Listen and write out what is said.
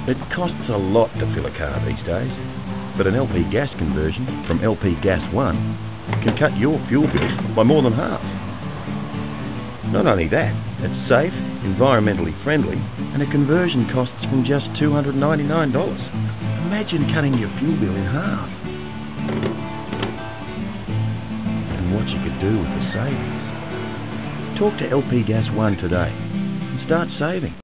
It costs a lot to fill a car these days, but an LP gas conversion from LPGas1 can cut your fuel bill by more than half. Not only that, it's safe, environmentally friendly, and a conversion costs from just $299. Imagine cutting your fuel bill in half. And what you could do with the savings. Talk to LPGas1 today and start saving.